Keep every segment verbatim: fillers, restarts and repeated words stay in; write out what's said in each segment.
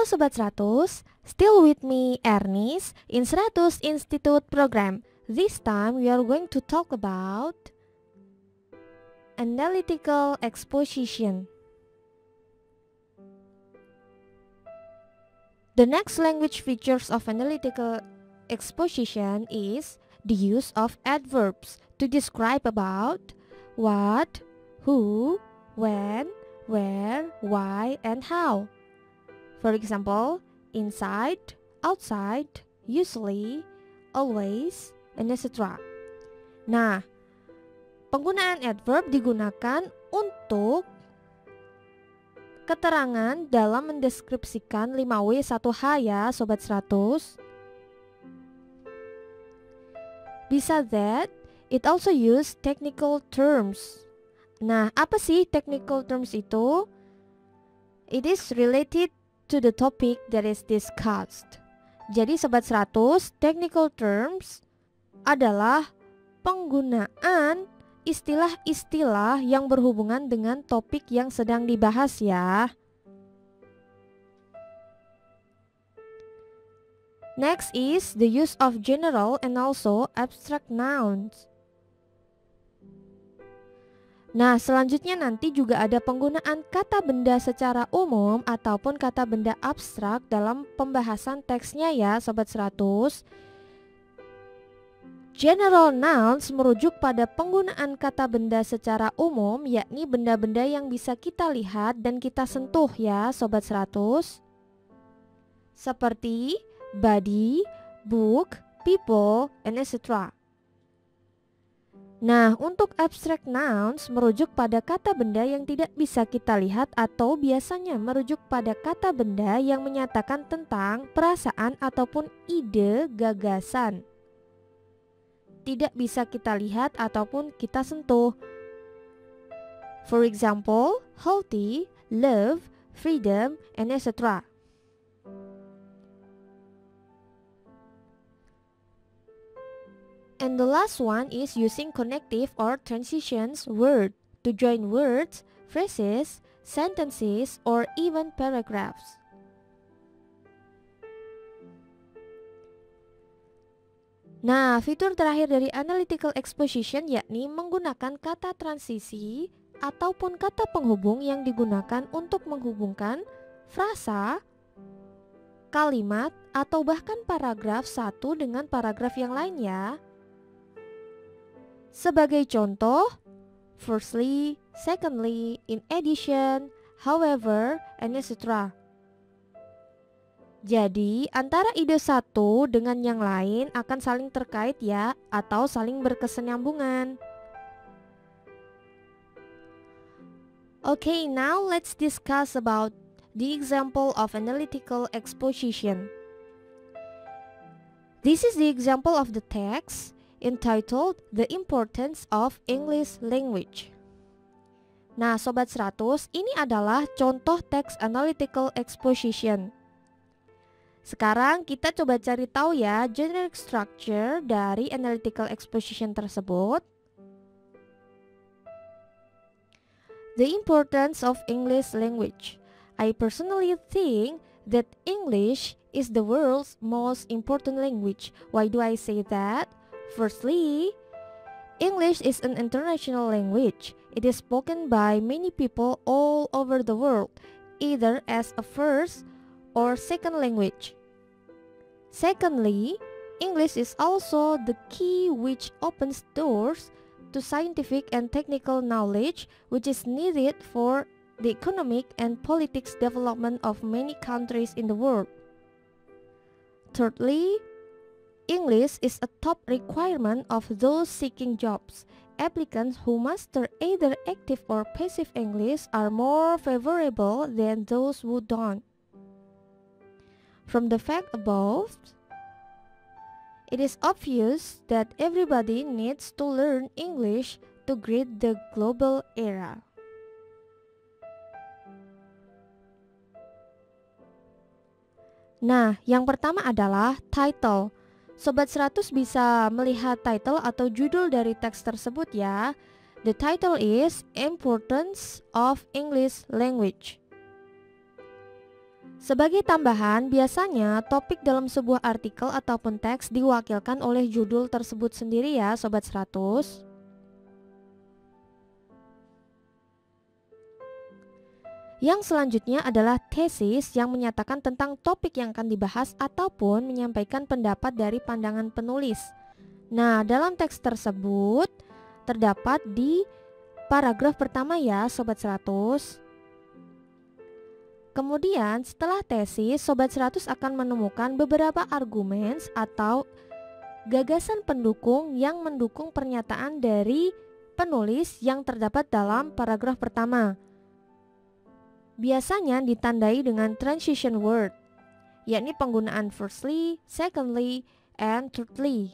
Sobat seratus, still with me Ernest in seratus Institute program. This time we are going to talk about analytical exposition. The next language features of analytical exposition is the use of adverbs to describe about what, who, when, where, why, and how. For example, inside, outside, usually, always, and et cetera. Nah, penggunaan adverb digunakan untuk keterangan dalam mendeskripsikan lima W satu H ya Sobat seratus. Bisa that, it also use technical terms. Nah, apa sih technical terms itu? It is related to the topic that is discussed. Jadi Sobat seratus, technical terms adalah penggunaan istilah-istilah yang berhubungan dengan topik yang sedang dibahas ya. Next is the use of general and also abstract nouns. Nah, selanjutnya nanti juga ada penggunaan kata benda secara umum ataupun kata benda abstrak dalam pembahasan teksnya ya Sobat seratus. General nouns merujuk pada penggunaan kata benda secara umum, yakni benda-benda yang bisa kita lihat dan kita sentuh ya Sobat seratus. Seperti body, book, people, and et cetera. Nah, untuk abstract nouns merujuk pada kata benda yang tidak bisa kita lihat atau biasanya merujuk pada kata benda yang menyatakan tentang perasaan ataupun ide gagasan. Tidak bisa kita lihat ataupun kita sentuh. For example, healthy, love, freedom, and et cetera. And the last one is using connective or transitions word to join words, phrases, sentences, or even paragraphs. Nah, fitur terakhir dari analytical exposition yakni menggunakan kata transisi ataupun kata penghubung yang digunakan untuk menghubungkan frasa, kalimat, atau bahkan paragraf satu dengan paragraf yang lain ya. Sebagai contoh, firstly, secondly, in addition, however, and et cetera. Jadi, antara ide satu dengan yang lain akan saling terkait ya, atau saling berkesinambungan. Okay, now let's discuss about the example of analytical exposition. This is the example of the text entitled The Importance of English Language. Nah, Sobat seratus, ini adalah contoh teks analytical exposition. Sekarang kita coba cari tahu ya generic structure dari analytical exposition tersebut. The importance of English language. I personally think that English is the world's most important language. Why do I say that? Firstly, English is an international language. It is spoken by many people all over the world, either as a first or second language. Secondly, English is also the key which opens doors to scientific and technical knowledge which is needed for the economic and politics development of many countries in the world. Thirdly, English is a top requirement of those seeking jobs. Applicants who master either active or passive English are more favorable than those who don't. From the fact above, it is obvious that everybody needs to learn English to greet the global era. Nah, yang pertama adalah title. Sobat seratus bisa melihat title atau judul dari teks tersebut ya. The title is Importance of English Language. Sebagai tambahan, biasanya topik dalam sebuah artikel ataupun teks diwakilkan oleh judul tersebut sendiri ya Sobat seratus. Yang selanjutnya adalah tesis yang menyatakan tentang topik yang akan dibahas ataupun menyampaikan pendapat dari pandangan penulis. Nah, dalam teks tersebut terdapat di paragraf pertama ya Sobat seratus. Kemudian setelah tesis, Sobat seratus akan menemukan beberapa argumen atau gagasan pendukung yang mendukung pernyataan dari penulis yang terdapat dalam paragraf pertama. Biasanya ditandai dengan transition word, yakni penggunaan firstly, secondly, and thirdly.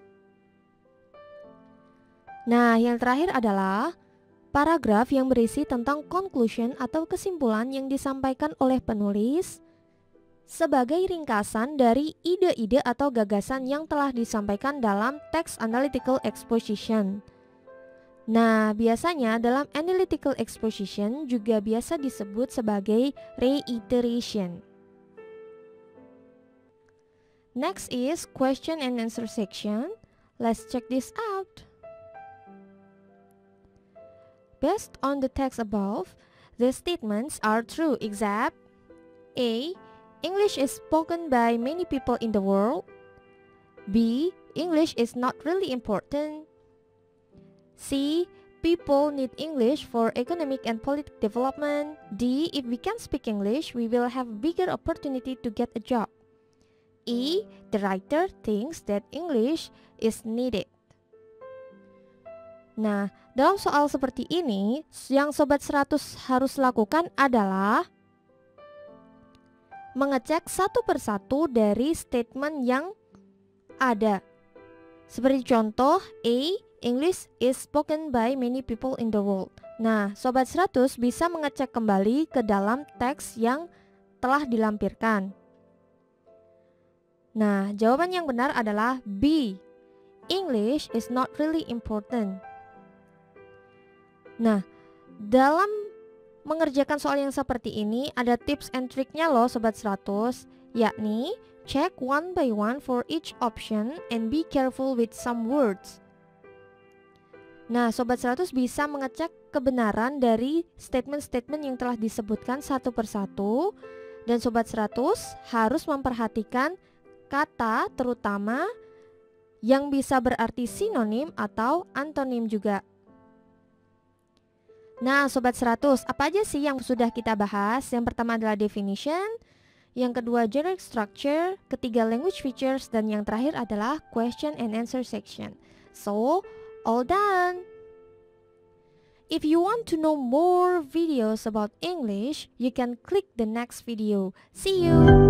Nah, yang terakhir adalah paragraf yang berisi tentang conclusion atau kesimpulan yang disampaikan oleh penulis sebagai ringkasan dari ide-ide atau gagasan yang telah disampaikan dalam text analytical exposition. Nah, biasanya dalam analytical exposition juga biasa disebut sebagai reiteration. Next is question and answer section. Let's check this out. Based on the text above, the statements are true except A. English is spoken by many people in the world. B. English is not really important. C. People need English for economic and political development. D. If we can speak English, we will have bigger opportunity to get a job. E. The writer thinks that English is needed. Nah, dalam soal seperti ini, yang Sobat seratus harus lakukan adalah mengecek satu persatu dari statement yang ada. Seperti contoh A. English is spoken by many people in the world. Nah, Sobat seratus bisa mengecek kembali ke dalam teks yang telah dilampirkan. Nah, jawaban yang benar adalah B. English is not really important. Nah, dalam mengerjakan soal yang seperti ini ada tips and triknya loh Sobat seratus, yakni check one by one for each option and be careful with some words. Nah, Sobat seratus bisa mengecek kebenaran dari statement-statement yang telah disebutkan satu persatu, dan Sobat seratus harus memperhatikan kata terutama yang bisa berarti sinonim atau antonim juga. Nah, Sobat seratus, apa aja sih yang sudah kita bahas? Yang pertama adalah definition, yang kedua generic structure, ketiga language features, dan yang terakhir adalah question and answer section. So, all done. If you want to know more videos about English, you can click the next video. See you!